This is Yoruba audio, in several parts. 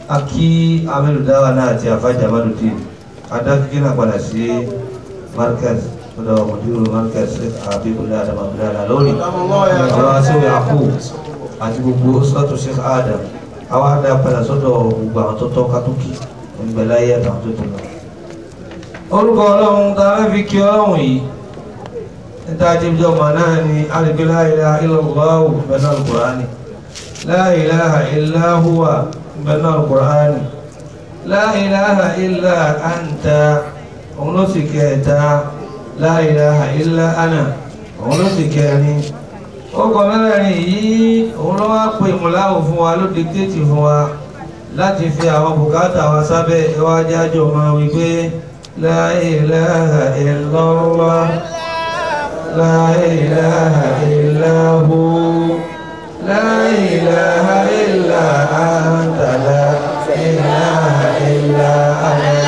Aki Amir Dawana àti Afaja Maduti adákíkí náà padà sí Markaz ọ̀dọ̀ Mùdírù Markaz Abidjan Abidjan lórí àwọn aṣèwé àpò àti gbogbo sọ́tò Sheikh Adam àwọn adá padà sọ́dọ̀ gbogbo àwọn tó tọ́ kátólíkì ìgbẹ̀láyé àtàwọn tó tó lọ. Orúkọ Ọlọ́run tá a fi kí Ọlọ́run yìí níta jíjọ mọ̀ náà ni alìgbé la ilaha illallah bẹ̀rẹ̀ al-Qur'ani la ilaha illa huwa bẹ̀rẹ̀ al-Qur'ani la ilaha illa anta òun ló sì kẹta la ilaha illa ana òun ló sì kẹrin. Ọkọ̀ mẹ́rẹ̀ẹ̀rin yìí òun ló wá pè mọ̀láwò fún wa ló dictate fún wa láti fi àwọn bùkátà wa sábẹ́ ìwájú àjọ máa wí pé la ilaha illallah la ilaha illa hu la ilaha illa anta la ilaha illa ana.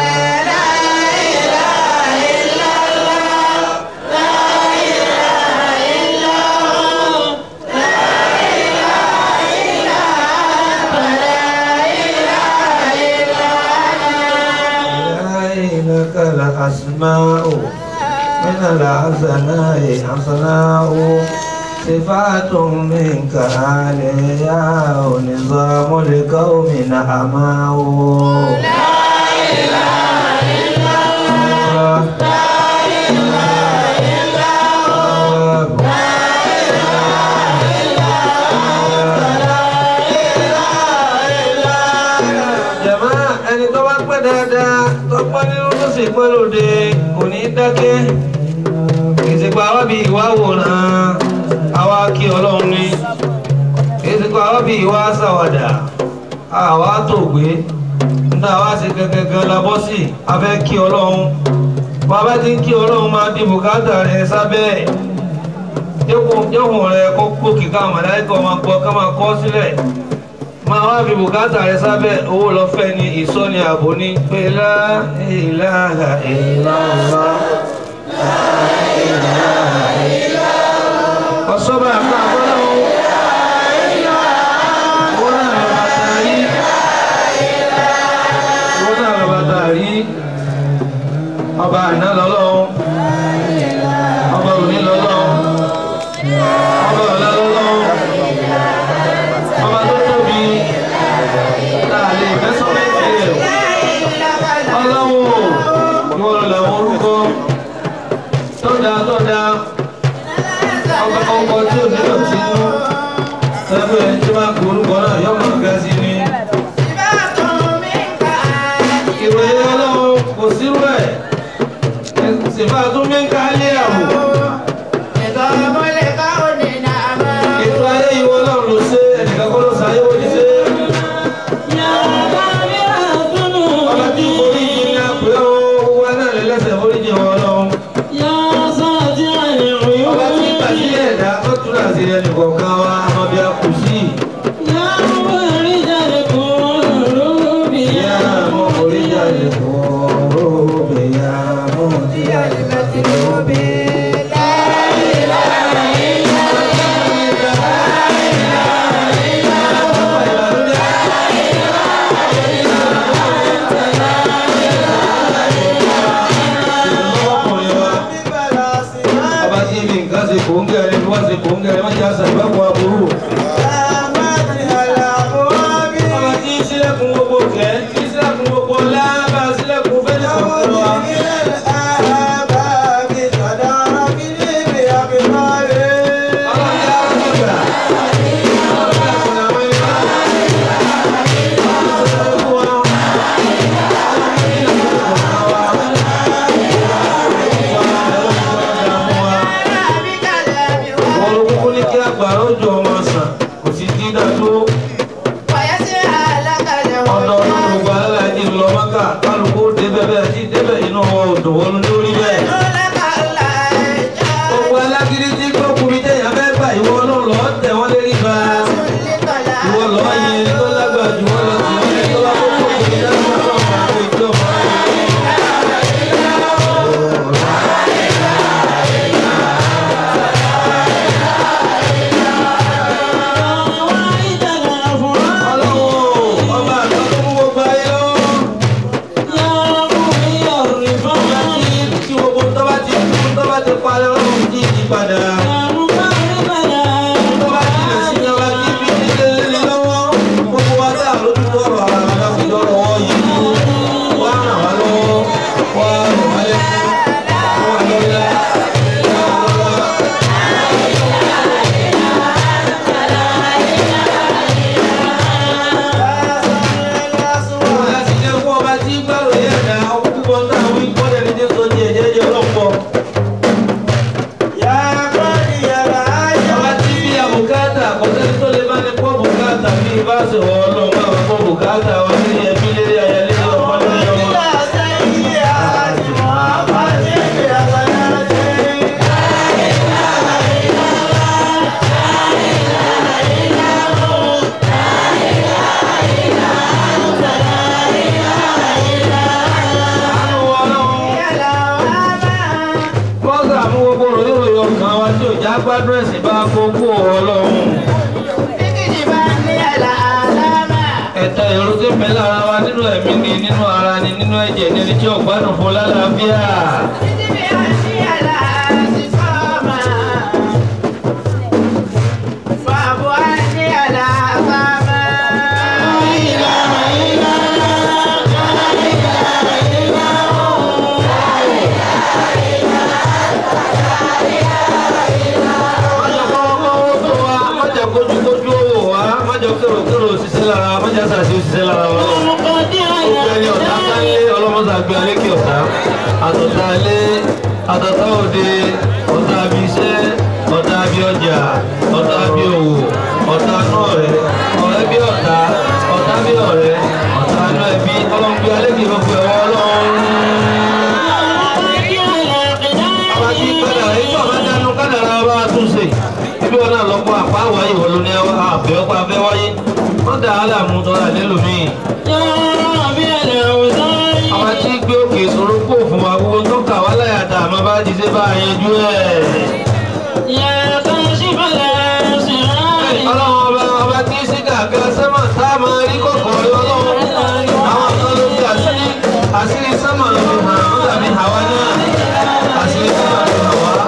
الأسماء من الحسناء حسناء صفات منك عليها ونظام القوم نعماء لا إله إلا الله لا إله إلا الله لا إله إلا الله لا إله إلا الله. جماعة أني توقف بدادا توقف ìpẹ́lódé kò ní dákẹ́ ìsìnkú àwọn bí ìwà wòrán àwa kí Ọlọ́run ní ìsìnkú àwọn bí ìwà sàwàdà àwa tó gbé ní àwa sì gẹ́gẹ́gẹ́ labọ́ sí afẹ́ kí Ọlọ́run bàbá tí ń kí Ọlọ́run máa di bùkátà rẹ̀ sábẹ́ jẹ́kùn rẹ̀ kó kó kíkà màláíkà máa gbọ́ ká máa kọ́ sílẹ̀ máa wá fi bùkátà rẹ̀ sábẹ́ owó lọ fẹ́ ní ìsọ́ni àbò ní pé la ilaha illallah la ilaha illallah ọ̀ṣọ́bà àpá àbọ́láwọ́ wọ́n náà lọ bàtà rí ọba àná lọ́lọ́wọ́ ọba òní lọ́lọ́wọ́ ọba ọ̀la lọ́lọ́wọ́ ọba tó tóbi láàrin ìfẹ́sọ́mẹ́tì rẹ̀ ọlọ́wọ́ ìwọ̀n làwọn orúkọ tó dáa ọkọ̀ tí ò nílò tí inú ẹgbẹ́ tí máa kó orúkọ náà yọ́ máa gẹ́ sí ní ìròyìn ọlọ́wọ́ kò sírú ẹ̀ sífà tó mí ń ká lé àwò ètò ayé ìwọ Ọlọ́run ló ṣe ẹnìkan kọ́ ló sáyé wọ́n ti ṣe ọba tí orí yìí ní àpẹ́ owó náà lẹ́lẹ́sẹ̀ orí jẹ́ wọn Ọlọ́run ọba tí ìtàjí ẹ̀dá tó tún láti ẹnì kọ̀ọ̀kan wa ọmọ bí a kù sí ọdọọdún gbogbo ọlọ́run. Ẹ̀ta èrò tí ń bẹ lára wa nínú ẹ̀mí ni, nínú ara ni, nínú ẹ̀jẹ̀ ni, ẹni tí ó gbádùn fún lálàáfíà. Àtọ̀tálé, àtọ̀tá òde, ọ̀tá bí iṣẹ́, ọ̀tá bí ọjà, ọ̀tá bí òwò, ọ̀tá náà rẹ̀, ọ̀rẹ́ bí ọ̀tá, ọ̀tá bí ọ̀rẹ́, ọ̀tá náà ẹbí, ọlọ́run bí alékè gbogbo ẹ̀wọ̀ ọlọ́run. Àbájí kádàrá, èyí ọ̀bá dánú kádàrá bá tún ṣe. Ibi wọn náà lọ́pọ̀ àpá wáyé wọ̀ ló ní àbẹ̀ ọ̀pá afẹ́ wáyé. Wọ́n dà á láàmú tọ́ra lélòmíì. Àwọn tí gbé òkè ìṣòro kò fún wa gbogbo tó kà wá láyàtà àmọ́ bá ti ṣe bá yanjú ẹ̀. Ọlọ́run ọba tí sí gàgà sẹ́mọ̀ tá a máa rí kọ̀kọ̀ ọlọ́run. Àwọn kan ló fi àṣírí sẹ́mọ̀ ló fi hàn án tàbí àwa náà. Àṣírí sẹ́mọ̀ ló hàn wá.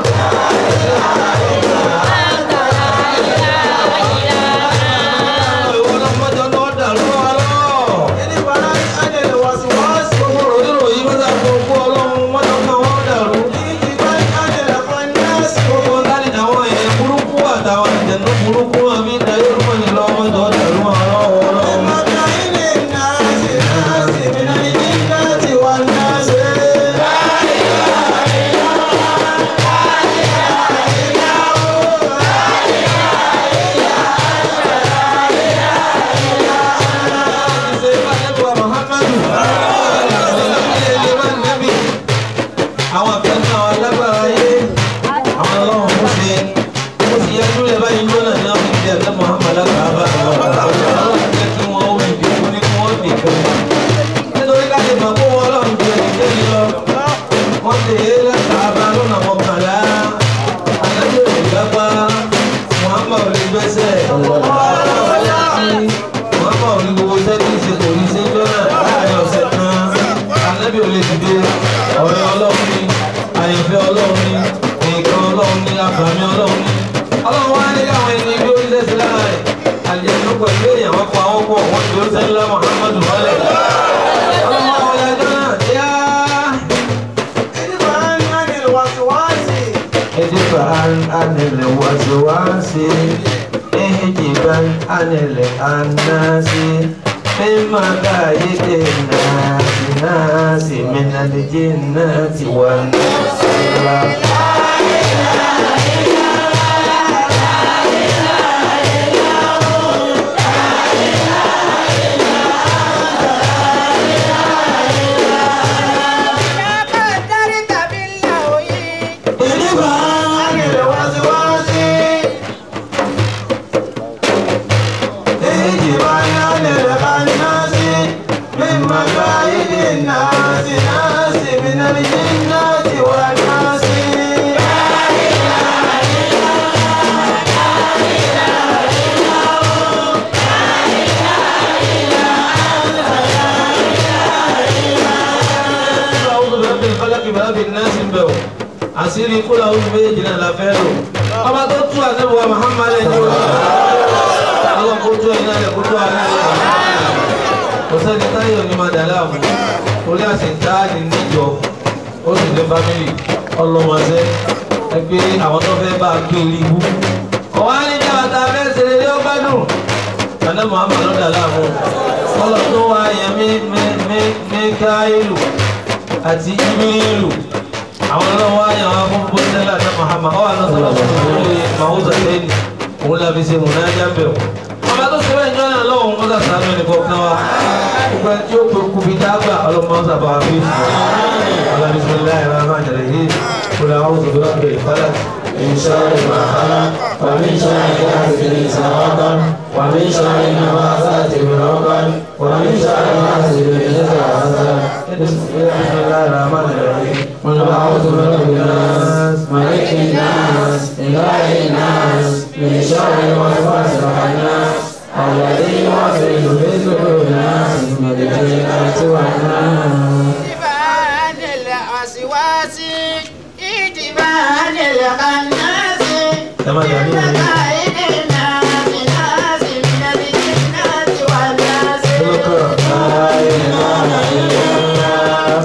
Àṣírí kúlà oṣù méjì náà la fẹ́ lò. Ọba tó tú ànábì wa Muhammad ẹni o. Àwọn kò tó ẹ̀yìn náà kò tó àná rẹ̀. Kò sẹ́ni táyọ̀ ní Màdàlá àmú. Orí àṣìntáàdì níjọ. Ó sì ní fámìlì. Ọlọ́mọṣẹ́. Ẹgbẹ́ àwọn tó fẹ́ bá gbé orí ibú. Ọ̀wá ní bí àwọn tá a fẹ́ ṣe lé ó gbádùn. Ànábì Muhammad ló dà láàmú. Ọlọ́ tó wá yẹn Míkáílù àti Íbílù. Àwọn ọlọ́wọ́ ayọ̀ àwọn afọ́nbó sẹ́lá ní Muhammad ọwọ́ àná sọ̀rọ̀ lórí Mahuza lẹ́yìn òun láfi ṣe múnájà bẹ̀rù. Ọba tó ṣe bẹ́ẹ̀ ń jọ́nà lọ́wọ́ òun kọ́sà sàánú ẹni kọ̀ọ̀kan wa. Gbogbo ẹni tí ó pe kú bí dágbà ọlọ́mọ sábà wà bí ìsìn. Ọlá bismillahir rahmanir rahim. Qul a'udhu bi rabbil falaq. من شر ما خلق ومن شر غاسق إذا وقب ومن شر النفاثات في العقد ومن شر حاسد إذا حسد. بسم الله الرحمن الرحيم. قل أعوذ برب الناس ملك الناس إله الناس من شر الوسواس الخناس الذي يوسوس في صدور الناس من الجنة والناس. اتباعا الوسواس اتباعا الخناس من مكائد الناس ناس من الجنة والناس. لا إله إلا الله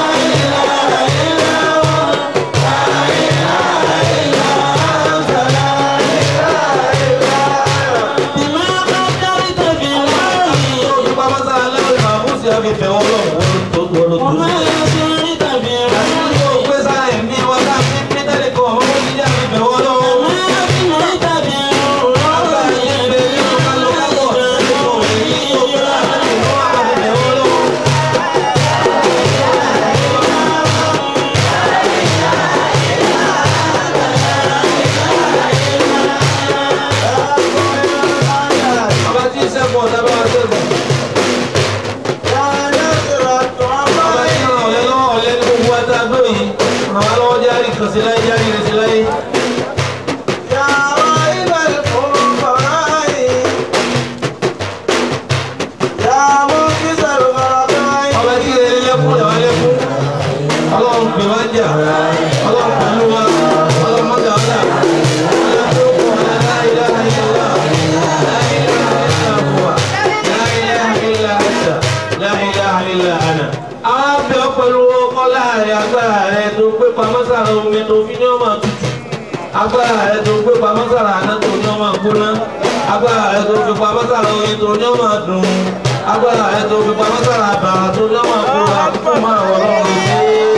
agbára rẹ̀ tó gbé pamọ́ sára àná tó ní ọmọ gbóná agbára rẹ̀ tó fi pamọ́ sára oyin tó ní ọmọ dùn agbára rẹ̀ tó fi pamọ́ sára àbàrà tó ní ọmọ gbóná àkókò máa wọ̀ lọ́wọ́ sí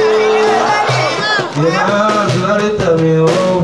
i. ìyá àtúndárí tẹ̀mí ọ̀hún.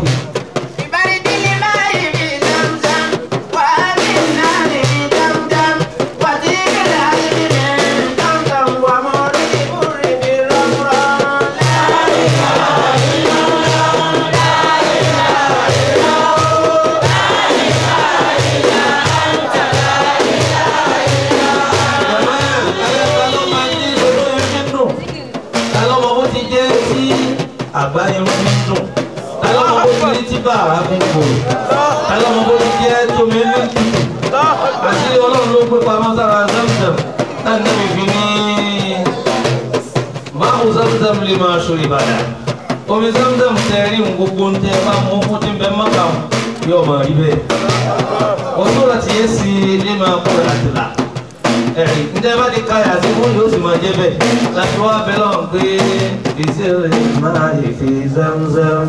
Àgbáyé wọn ń dùn. Alọ́mọ bó ti rí tí bàrà fún kòrò. Alọ́mọ bó ti jẹ́ tómi ní tutù. Àti Ọlọ́run ló gbé pamọ́ sára Zemzem. Láti níbi fi ní máàmù Zemzem lè máa ṣòro Ìbàdàn. Omi Zemzem tẹ rí mu gbogbo ń tẹ bá mú fún tí ń bẹ mọ́kà yóò máa rí bẹ́ẹ̀. Ọ̀ṣọ́ láti yé sí ilé máa kó láti là. Ǹjẹ́ bá ti ka yàtí fún yóò sì máa jẹ́ bẹ́ẹ̀ láti wá bẹ́ẹ̀ lọ́wọ́ pé ìṣẹ̀lẹ̀ máa yẹ fi Zemzem.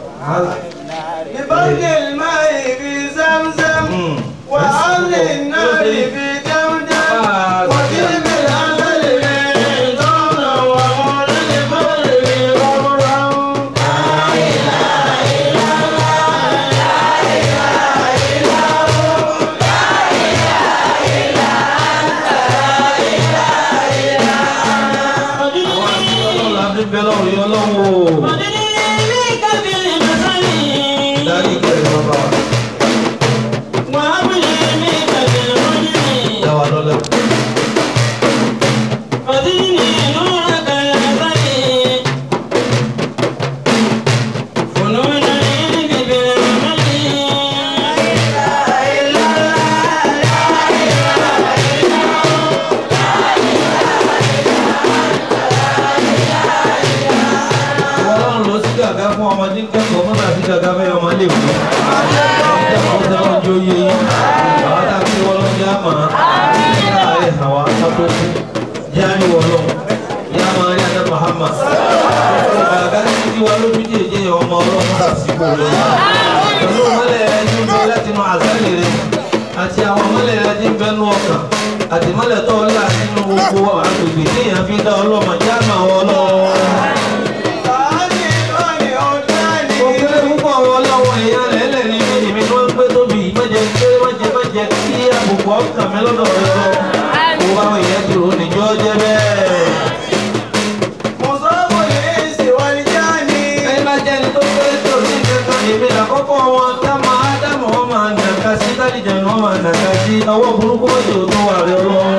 ببرد الماء في زمزم وأهل النار في دمدم وجلب العسل من دمنا ومولد البر في رمرم. لا إله إلا الله لا إله إلا هو لا إله إلا أنت لا إله إلا أنا. Àti àwọn mọ́lẹ̀ rẹ̀ ti ń bẹnu ọkàn àti mọ́lẹ̀ tó ńlá nínú gbogbo àgbègbè tí èèyàn fi dá ọlọ́mọ jáàmà ọlọ́wọ́. Òkèlè púpọ̀ ọlọ́wọ́ èèyàn lẹ́lẹ̀ ní èmi tó ń gbé tóbi mọ́jẹ kí àbùkù ọkàn mi lọ́dọ̀ rẹ̀ lọ. Gbogbo àwọn èèyàn ti rò níjọ́ jẹ́ bẹ́ẹ̀. Ẹni bá jẹ́ ẹni tó kéré tó ní ìkẹ́kọ̀ọ́ èmi làkọ́kọ́ wọn tá máa dámọ̀ wọn máa nàka sí tálíjà ni wọ́n máa nàka sí ọwọ́ burúkú mọ́jọ tó wà rẹ̀ ọlọ́run.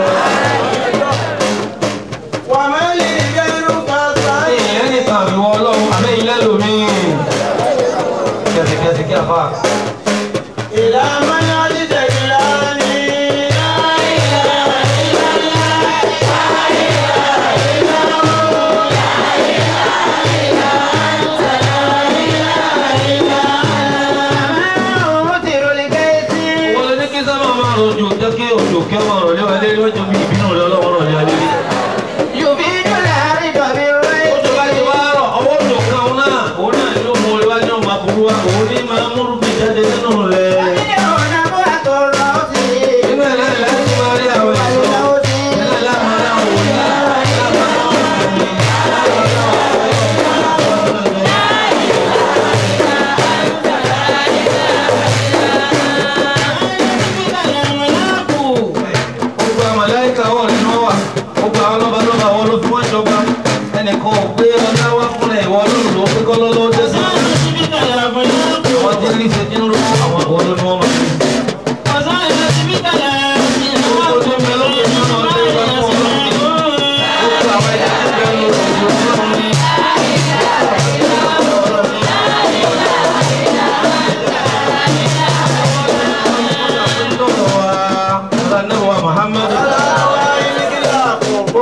Wà mẹ́lì gẹ́rù kàtà Ìyẹn nìkan àbíwọ́ ọlọ́run àmẹ́ ilé lómi. Kẹ̀sìkẹ̀sì kí a fà.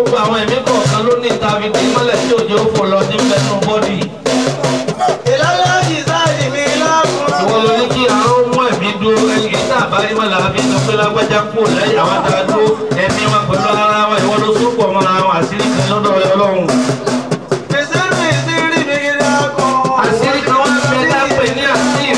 gbogbo àwọn ẹ̀mí kọ̀ọ̀kan ló ní ìtàbí tí mọ́lẹ̀ tí òjò fò lọ sí mẹ́nu bọ́dì. ìlànà ìsáàdì mi láàbùn. ìwọ ló ní kí àwọn mú ẹ̀mí dúró ẹ̀yìn ìta àbáyé wọn làá fi sọ pé lágbájá kú lẹ́yìn àwọn tá a dúró ẹ̀mí wọn pẹ̀lú ara wọn ìwọ ló sópọ̀ mọ́ra wọn àṣírí kan lọ́dọ̀ rẹ Ọlọ́run. àṣírí kan wá fẹ́ dápẹ́ ní àṣírí.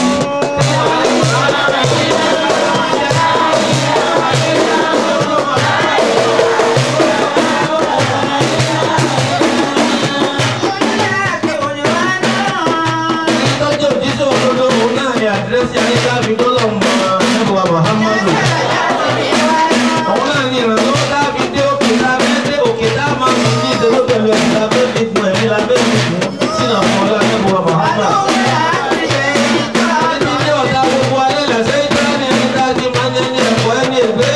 àdírẹ́sì ayélujára tó lọ mọ ẹ̀bùwà Muhammadu. àwọn náà ní ìrànlọ́wọ́ dábì dé òkè lábẹ́ dé òkè dá máa ń fi ní ìdúró pẹ̀lú ẹ̀mí lábẹ́ fi fún ẹ̀mí lábẹ́ fi fún sínú àwọn ọlá ẹ̀bùwà Muhammadu. ẹni ní ọ̀dà gbogbo alẹ́ lẹ́sẹ̀ ìjọba ní ẹni dájú máa ń ní ẹ̀kọ́ ẹni ẹ̀gbẹ́.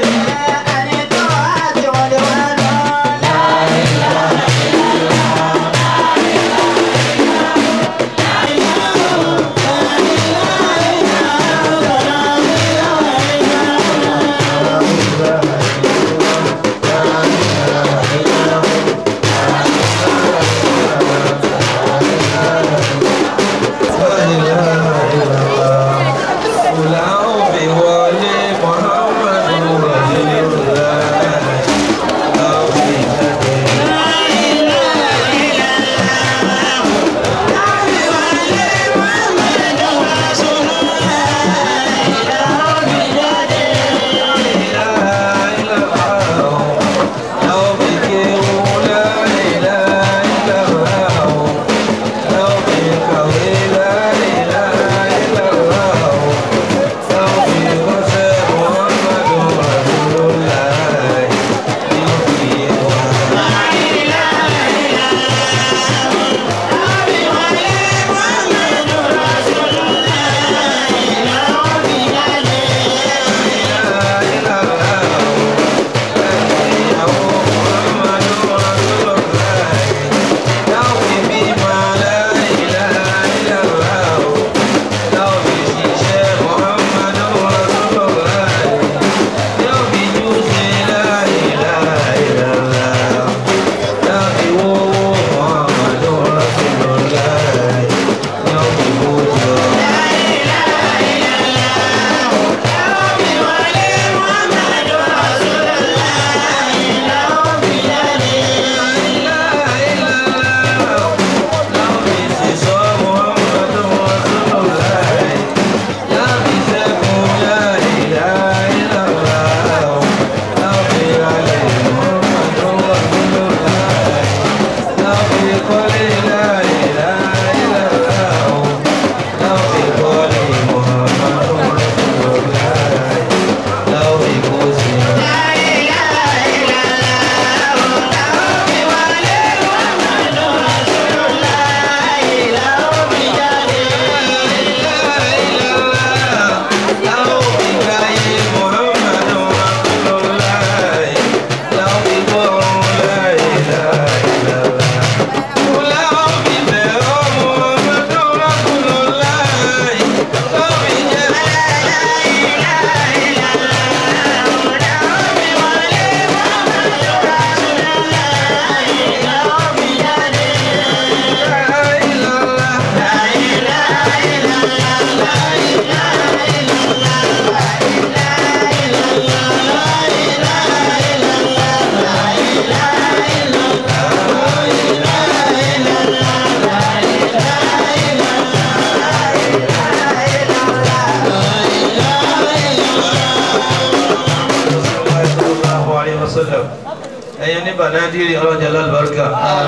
ẹ̀yin ní banadiri ọlọ́jà lálùbáríkà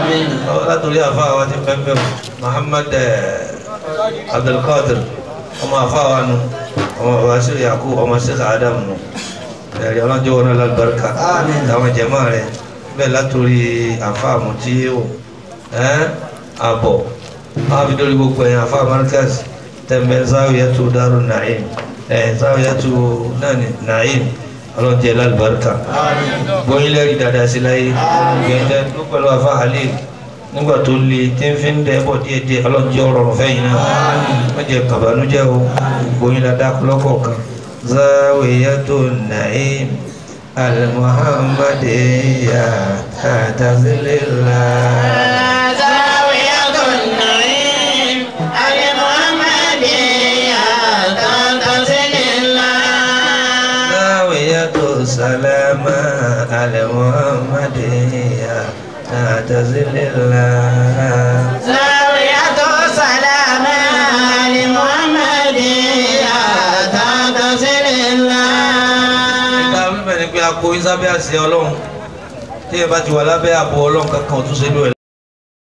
látòrí àfa àwọn ti pẹ́pẹ́ Muhammad Abdulkadir ọmọ àfa wa nù ọmọ bàbá Sheikh Yakub ọmọ Sheikh Adam nù ẹ̀rí ọlọ́jà wọn náà lálùbáríkà àwọn jẹ̀mọ́ rẹ̀ bẹ́ẹ̀ látòrí àfa àmùtí àbọ̀ máa fi dórí gbogbo ẹ̀yìn àfa Markaz tẹ̀mẹ̀ Zawiyatu Darun Naim Zawiyatu Naim ọlọ́jẹ́ lálùbáríkà gbóyin lẹ́rìí dáadáa sí láyé gbẹ̀ndẹ́ tó pẹ̀lú afá halil nígbà tó le tí ń fi ń dẹ́ bọ̀ díẹ̀díẹ̀ ọlọ́jẹ́ ọ̀rọ̀ fẹ́yìn náà wọ́n jẹ́ kàbánújẹ́ o gbóyin dáadáa lọ́kọ̀ọ̀kan Zawiyatu Naim المحمدية تعتزل الله زاوية النعيم المحمدية تعتزل الله زاوية السلامة المحمدية تعتزل الله زاوية السلامة المحمدية تعتزل الله Kó yín sábẹ́ àṣẹ Ọlọ́run tí ẹ bá ti wà lábẹ́ ààbò Ọlọ́run kankan ò tún ṣe lú ẹ.